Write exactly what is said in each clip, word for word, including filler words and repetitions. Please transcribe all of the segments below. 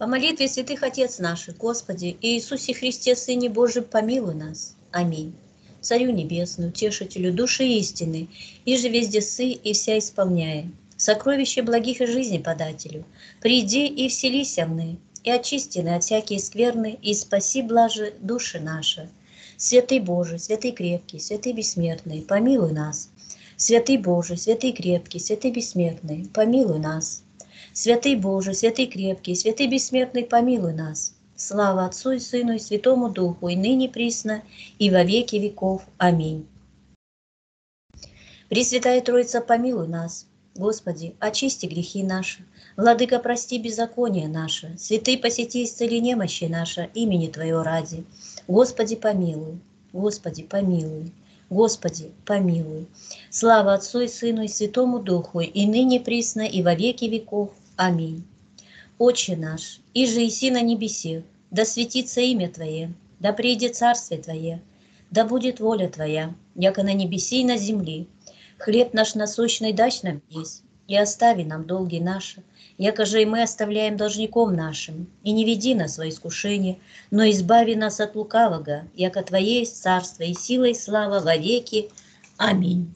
По молитве святых Отец наших, Господи, Иисусе Христе, Сыне Божий, помилуй нас. Аминь. Царю Небесный, Утешителю души истины, и же везде сы и вся исполняя, сокровище благих и жизни подателю, приди и вселися вны, и очистины от всякие скверны, и спаси блаже души наши. Святый Божий, святый крепкий, святый бессмертный, помилуй нас. Святый Божий, святый крепкий, святый бессмертный, помилуй нас. Святый Божий, святый крепкий, святый бессмертный, помилуй нас. Слава Отцу и Сыну и Святому Духу, и ныне присно, и во веки веков. Аминь. Пресвятая Троица, помилуй нас. Господи, очисти грехи наши. Владыка, прости беззаконие наше. Святый, посети, исцели немощи наши, имени Твоего ради. Господи, помилуй. Господи, помилуй. Господи, помилуй. Слава Отцу и Сыну и Святому Духу, и ныне присно, и во веки веков. Аминь. Отче наш, иже еси на небесе, да светится имя Твое, да придет царствие Твое, да будет воля Твоя, яко на небесе и на земле. Хлеб наш насущный дашь нам есть, и остави нам долги наши, яко же и мы оставляем должником нашим, и не веди нас во искушение, но избави нас от лукавого, яко Твое есть царство и сила и слава во веки. Аминь.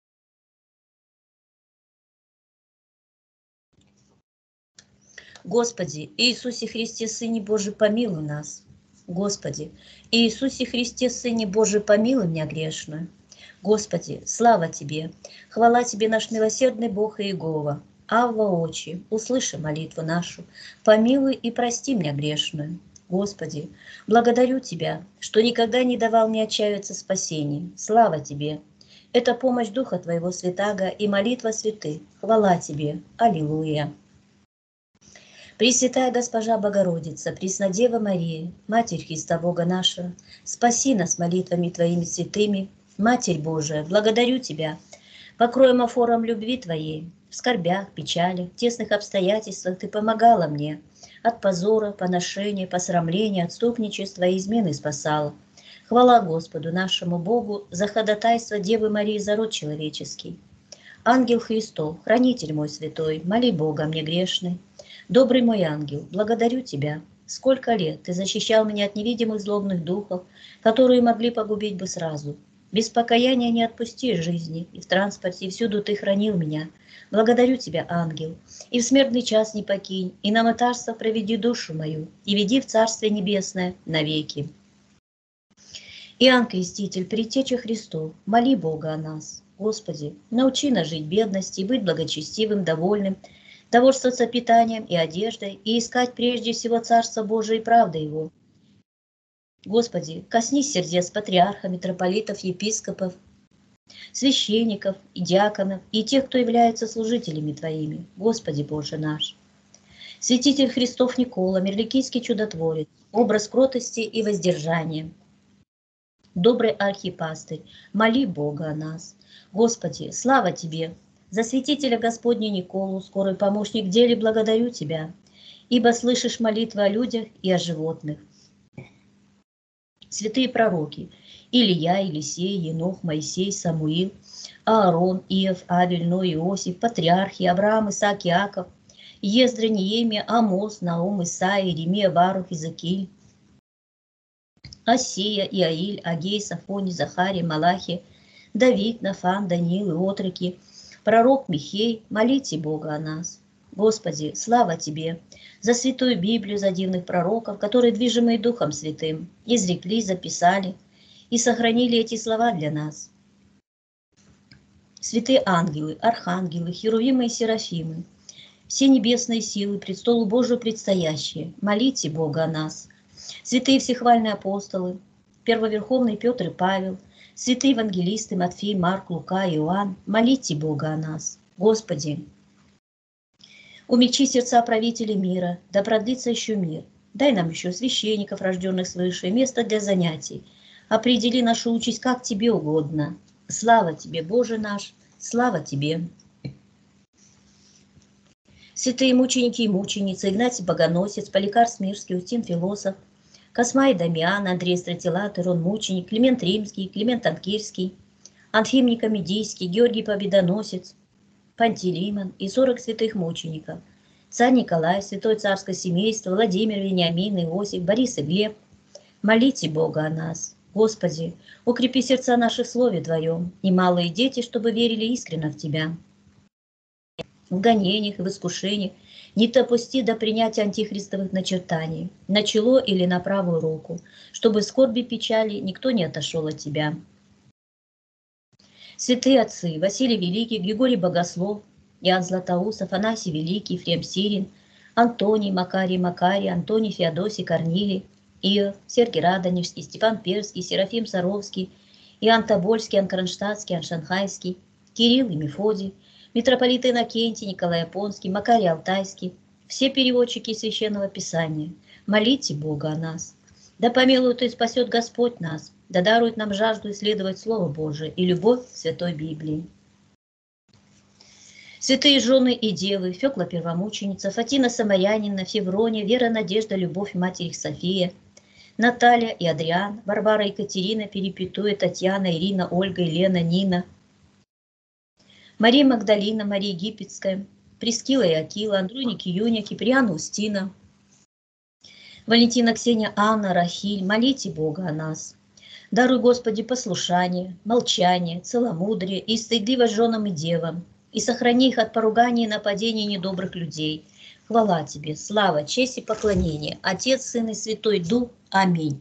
Господи, Иисусе Христе, Сыне Божий, помилуй нас. Господи, Иисусе Христе, Сыне Божий, помилуй меня грешную. Господи, слава Тебе, хвала Тебе, наш милосердный Бог и Иегова. Авва, Отче, услыши молитву нашу, помилуй и прости меня грешную. Господи, благодарю Тебя, что никогда не давал мне отчаиваться спасении. Слава Тебе! Это помощь Духа Твоего Святаго и молитва святых. Хвала Тебе! Аллилуйя! Пресвятая Госпожа Богородица, Преснодева Мария, Матерь Христа Бога нашего, спаси нас молитвами Твоими святыми. Матерь Божия, благодарю Тебя, покрой амофором любви Твоей, в скорбях, печалях, тесных обстоятельствах Ты помогала мне, от позора, поношения, посрамления, отступничества и измены спасала. Хвала Господу нашему Богу за ходатайство Девы Марии за род человеческий. Ангел Христов, хранитель мой святой, моли Бога мне грешный. Добрый мой ангел, благодарю Тебя. Сколько лет Ты защищал меня от невидимых злобных духов, которые могли погубить бы сразу. Без покаяния не отпусти жизни, и в транспорте всюду Ты хранил меня. Благодарю Тебя, ангел, и в смертный час не покинь, и на мытарство проведи душу мою, и веди в Царствие Небесное навеки. Иоанн Креститель, предтеча Христов, моли Бога о нас. Господи, научи нас жить в бедности, быть благочестивым, довольным, довольствоваться питанием и одеждой, и искать прежде всего Царство Божие и правды Его. Господи, коснись сердец патриарха, митрополитов, епископов, священников и диаконов, и тех, кто является служителями Твоими, Господи Боже наш. Святитель Христов Никола, мирликийский чудотворец, образ кротости и воздержания. Добрый архипастырь, моли Бога о нас. Господи, слава Тебе! За святителя Господня Николу, скорый помощник в деле, благодарю Тебя, ибо слышишь молитвы о людях и о животных. Святые пророки Илия, Елисей, Енох, Моисей, Самуил, Аарон, Иов, Авель, Ной, Иосиф, патриархи Авраам, Исаак, Иаков, Ездра, Неемия, Амос, Наум, Исаия, Иеремия, Барух, Иезекииль, Осия, Иаиль, Агей, Сафоний, Захарий, Малахи, Давид, Нафан, Даниил и отроки, пророк Михей, молите Бога о нас. Господи, слава Тебе за Святую Библию, за дивных пророков, которые, движимые Духом Святым, изрекли, записали и сохранили эти слова для нас. Святые ангелы, архангелы, херувимы и серафимы, все небесные силы, пред столу Божию предстоящие, молите Бога о нас. Святые всехвальные апостолы, первоверховный Петр и Павел, святые евангелисты Матфей, Марк, Лука, Иоанн, молите Бога о нас. Господи, умягчи сердца правителей мира, да продлится еще мир. Дай нам еще священников, рожденных свыше, место для занятий. Определи нашу участь, как Тебе угодно. Слава Тебе, Боже наш, слава Тебе. Святые мученики и мученицы, Игнатий Богоносец, Поликарп Смирский, Устин Философ, Космай Дамиан, Андрей Стратилат, Ирон Мученик, Климент Римский, Климент Анкирский, Анфим Никомедийский, Георгий Победоносец, Пантелеймон и сорок святых мучеников, царь Николай, святое царское семейство, Владимир, Вениамин, Иосиф, Борис и Глеб, молите Бога о нас. Господи, укрепи сердца наши в Слове Твоем, и малые дети, чтобы верили искренно в Тебя. В гонениях и в искушениях не допусти до принятия антихристовых начертаний, на чело или на правую руку, чтобы в скорби печали никто не отошел от Тебя. Святые отцы Василий Великий, Григорий Богослов, Иоанн Златоуст, Афанасий Великий, Ефрем Сирин, Антоний, Макарий Макарий, Антоний Феодосий, Корнилий, Иов, Сергий Радонежский, Степан Перский, Серафим Саровский, Иоанн Тобольский, Иоанн Кронштадтский, Иоанн Шанхайский, Кирилл и Мефодий, митрополиты Иннокентий, Николай Японский, Макарий Алтайский, все переводчики Священного Писания, молите Бога о нас. Да помилует и спасет Господь нас, да дарует нам жажду исследовать Слово Божие и любовь к Святой Библии. Святые жены и девы, Фёкла Первомученица, Фатина Самарянина, Феврония, Вера, Надежда, Любовь, Матерь София, Наталья и Адриан, Варвара, Екатерина, Перепетуя, Татьяна, Ирина, Ольга, Елена, Нина, Мария Магдалина, Мария Египетская, Прескила и Акила, Андроники, Юня, Киприана, Устина, Валентина, Ксения, Анна, Рахиль, молите Бога о нас. Даруй, Господи, послушание, молчание, целомудрие и стыдливость женам и девам, и сохрани их от поруганий и нападений недобрых людей. Хвала Тебе, слава, честь и поклонение, Отец, Сын и Святой Дух. Аминь.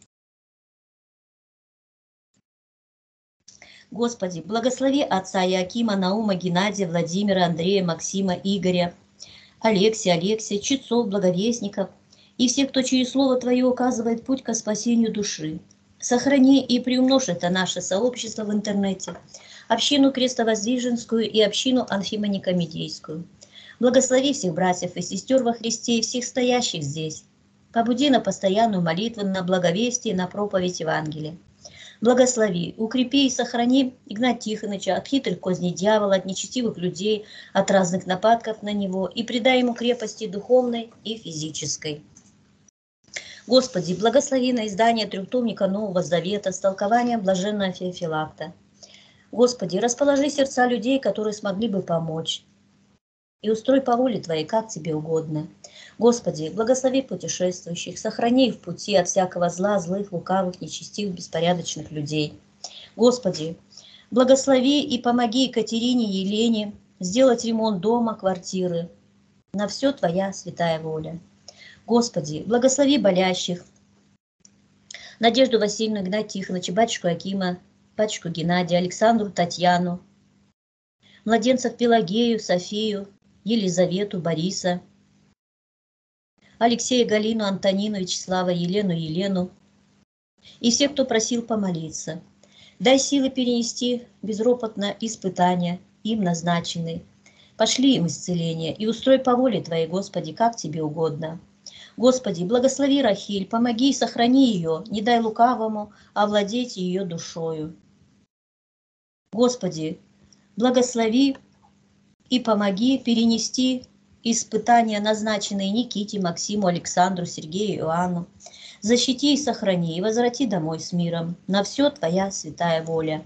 Господи, благослови отца Иоакима, Наума, Геннадия, Владимира, Андрея, Максима, Игоря, Алексия, Алексия, чтецов, благовестников и всех, кто через Слово Твое указывает путь ко спасению души. Сохрани и приумножь это наше сообщество в интернете, общину Крестовоздвиженскую и общину Анфимоникомедейскую. Благослови всех братьев и сестер во Христе и всех стоящих здесь. Побуди на постоянную молитву, на благовестие, на проповедь Евангелия. Благослови, укрепи и сохрани Игнатия Тихоновича от хитрых козней дьявола, от нечестивых людей, от разных нападков на него и придай ему крепости духовной и физической. Господи, благослови на издание трехтомника Нового Завета с толкованием блаженного Феофилакта. Господи, расположи сердца людей, которые смогли бы помочь, и устрой по воле Твоей, как Тебе угодно. Господи, благослови путешествующих, сохрани их в пути от всякого зла, злых, лукавых, нечестивых, беспорядочных людей. Господи, благослови и помоги Екатерине и Елене сделать ремонт дома, квартиры. На все Твоя святая воля. Господи, благослови болящих, Надежду Васильевну, Игнатия Тихоновича, батюшку Акима, батюшку Геннадия, Александру, Татьяну, младенцев Пелагею, Софию, Елизавету, Бориса, Алексея, Галину, Антонину, Вячеслава, Елену, Елену и всех, кто просил помолиться. Дай силы перенести безропотно испытания, им назначенные. Пошли им исцеление и устрой по воле Твоей, Господи, как Тебе угодно. Господи, благослови Рахиль, помоги и сохрани ее, не дай лукавому овладеть ее душою. Господи, благослови и помоги перенести испытания, назначенные Никите, Максиму, Александру, Сергею, Иоанну. Защити и сохрани, и возврати домой с миром. На все Твоя святая воля.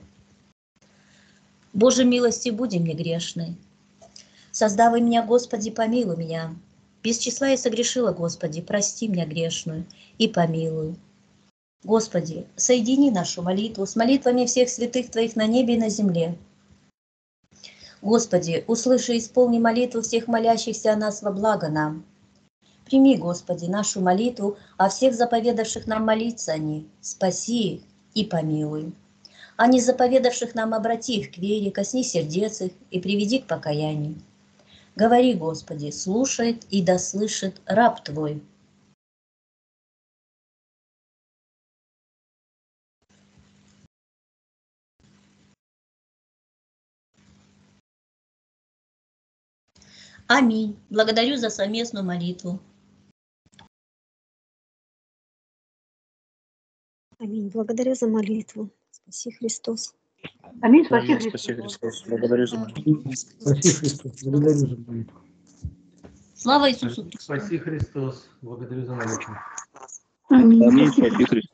Боже милости, буди мне грешной. Создавай меня, Господи, помилуй меня. Без числа я согрешила, Господи, прости меня грешную и помилуй. Господи, соедини нашу молитву с молитвами всех святых Твоих на небе и на земле. Господи, услыши и исполни молитву всех молящихся о нас во благо нам. Прими, Господи, нашу молитву о всех заповедавших нам молиться о них. Спаси их и помилуй. А не заповедавших нам обрати их к вере, косни сердец их и приведи к покаянию. Говори, Господи, слушает и дослышит раб Твой. Аминь. Благодарю за совместную молитву. Аминь. Благодарю за молитву. Спаси Христос. Аминь. Спаси Аминь. Христос. Спаси Христос. Благодарю за молитву. Спаси Христос. Благодарю за молитву. Слава Иисусу Христу. Спаси Христос. Благодарю за молитву. Аминь. Аминь. Спаси Христос.